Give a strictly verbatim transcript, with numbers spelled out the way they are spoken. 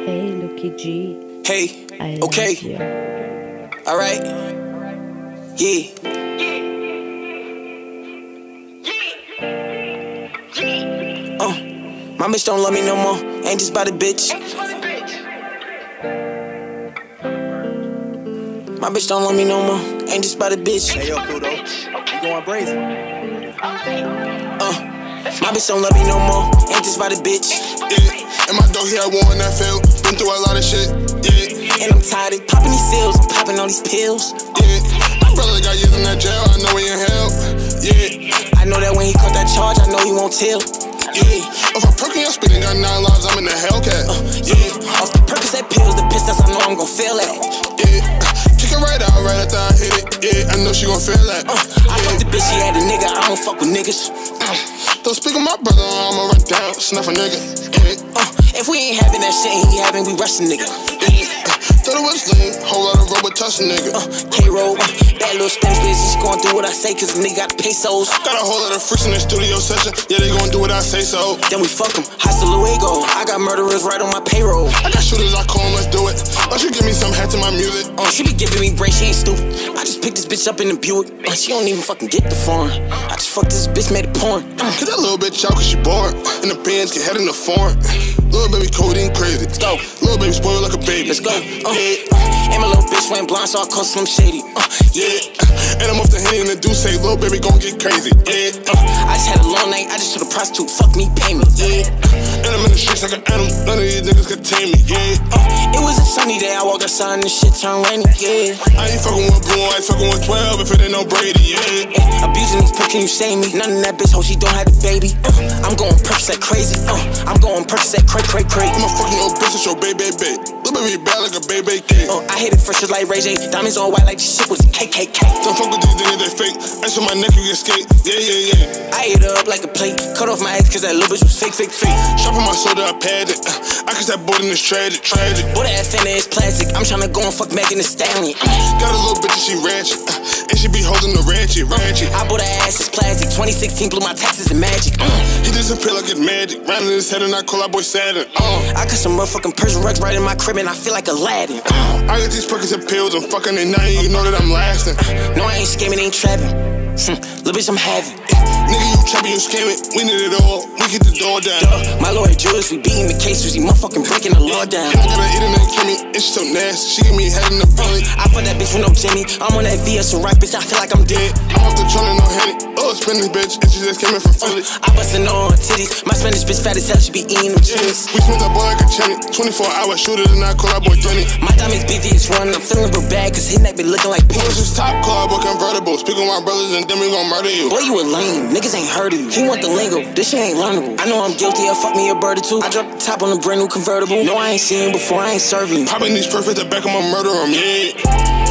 Hey, Lucky G. Hey, I okay. love you. Alright. Yeah. Uh, my bitch don't love me no more. Ain't just about a bitch. My bitch don't love me no more. Ain't just about a bitch. Hey yo, Pluto, you going brazen? Uh, my bitch don't love me no more. Ain't just about a bitch. Yeah, and my dog here, I won that field. Been through a lot of shit. Yeah, And I'm tired of popping these pills, popping all these pills. yeah. My brother got years in that jail. I know he in hell. Yeah, I know that when he caught that charge, I know he won't tell. yeah. If I'm perking, I'm spitting, got nine lives. I'm in the Hellcat. Uh, yeah, off the Percocet pills, the pistols, I know I'm gon' feel that. Yeah, kick it right out, right after I hit it. Yeah, I know she gon' feel that. Uh, I fucked the bitch, she had a nigga, I don't fuck with niggas. Uh, Don't speak of my brother, I'ma run down, snuff a nigga. Yeah, uh, if we ain't having that shit, he having, we rush the nigga. yeah. Thought it was lean, whole lot of rubber touch a nigga. Uh, K-Roll, uh, that little Spanish bitch, she gon' do what I say, cause the nigga got pesos. Got a whole lot of freaks in the studio session. Yeah, they gon' do what I say so. Then we fuck him, hasta luego. I got murderers right on my payroll. I got shooters, I call 'em, let's do it. Why don't you give me some hats to my music? Uh, she be giving me brain, she ain't stupid. I just picked this bitch up in the Buick. Uh, she don't even fucking get the foreign. I just fucked this bitch, made it porn. Uh, Get that little bitch out cause she bored. And the bands get head in the foreign. Little baby codeine crazy. let's go. Little baby spoiled like a baby. Let's go. Uh, Yeah, and my little bitch went blind, so I called Slim Shady. Uh, yeah. yeah. And I'm off the Henny and the do say, little baby gon' get crazy. Yeah. Uh, I just had a long night, I just told a prostitute, fuck me, pay me. Yeah. And I'm in the streets like an animal. None of these niggas can tame me. Yeah. Uh, it was a sunny day, I walked outside and the shit turned rainy. Yeah. I ain't fucking with Blue, I ain't fucking with twelve if it ain't no Brady. Yeah. Yeah. Abusing these perks, can you save me? None of that bitch, hope she don't have the baby. Uh, I'm going perks like crazy. Uh, I'm going perks like cray, cray, cray. I'm a fucking old bitch, it's your baby, baby. Little baby bad like a baby kid. Uh, I hit it fresh just like Ray J. Diamonds all white like this shit was K K K. Don't fuck with these niggas, they fake. Ice on my neck, you get skate. Yeah, yeah, yeah. I ate her up like a plate. Cut off my ex cause that little bitch was fake, fake, fake. Shopping my soda, I padded. Uh, I kiss that boy in this tragic, tragic. Boy, that finna is plastic. I'm tryna go and fuck Megan Thee Stallion. Uh, Got a little bitch and she ratchet. Uh, and she be holding the ratchet, ratchet. I bought her ass, it's plastic. twenty sixteen blew my taxes and magic. Uh, He disappear like it's magic. Round in his head and I call that boy Saturn. Uh, I got some motherfucking Persian rugs right in my crib and I feel like Aladdin. Uh, I got these perkins and pills. I'm fucking at night. You know that I'm lasting. no, I ain't scamming, ain't trapping. Hm, little bitch, I'm having. Nigga, you trapping, you scamming. We need it all. We get the door down. Duh, my lawyer Jules, we beating the case, we motherfucking breaking the law down. And I got an internet Kimmy. And she so nasty. She give me head in the belly. I fuck that bitch with no Jimmy. I'm on that V S, so right, bitch, I feel like I'm dead. I'm off the trolling, no Henny. Oh, spin this bitch. And she just came in from Philly. I bustin' on her titties. My Spanish bitch fat as hell, she be eating them cheese. We smoked that boy like a chenny. twenty-four hour shooter and I call that boy Jenny. My diamonds B V is running, I'm feeling real bad, cause his neck be looking like Push peaches. this top car, boy convertible. Speak with my brothers and then we gon' murder you. Boy, you a lame, niggas ain't heard of you. He want the lingo, this shit ain't learnable. I know I'm guilty, I fuck me a bird or two. I dropped the top on a brand new convertible. No, I ain't seen him before, I ain't serving you. Popping these perfect, the back of my murder, I'm yeah.